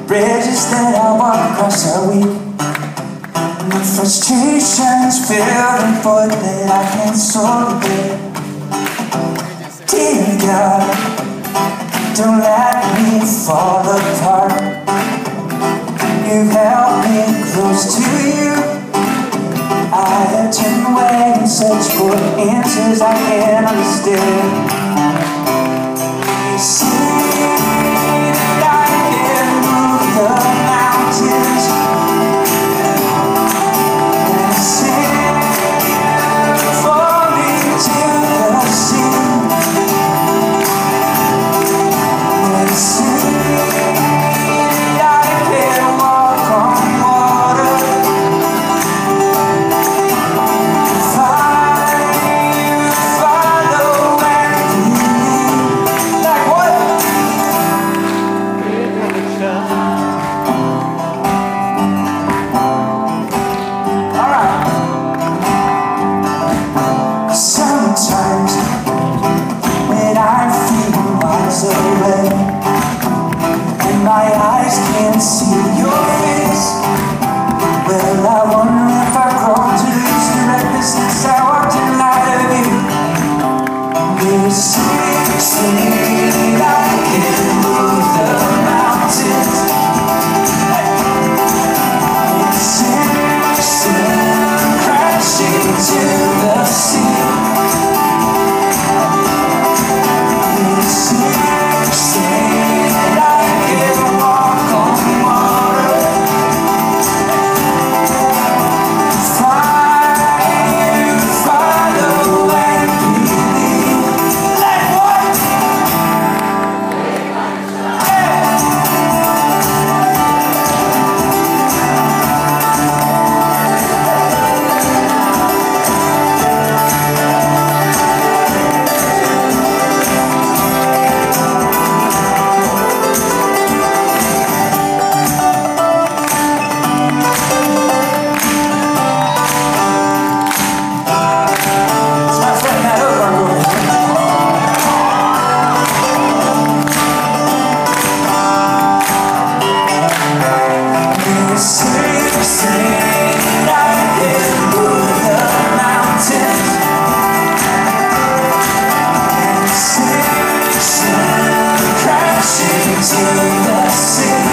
bridges that I walk across are weak. My frustrations fill the void that I can't solve it. Dear God, don't let me fall apart. You held me close to you. I have turned away and searched for answers I can't understand. You see that I can move the mountains, and sing falling to the sea, and sing that I can walk on water. Sometimes when I'm feeling miles away and my eyes can't see your face, well, I wonder if I've grown to lose directness since I walked in light of you. You say I can move the mountains, and send crashing to the sea. To the sea.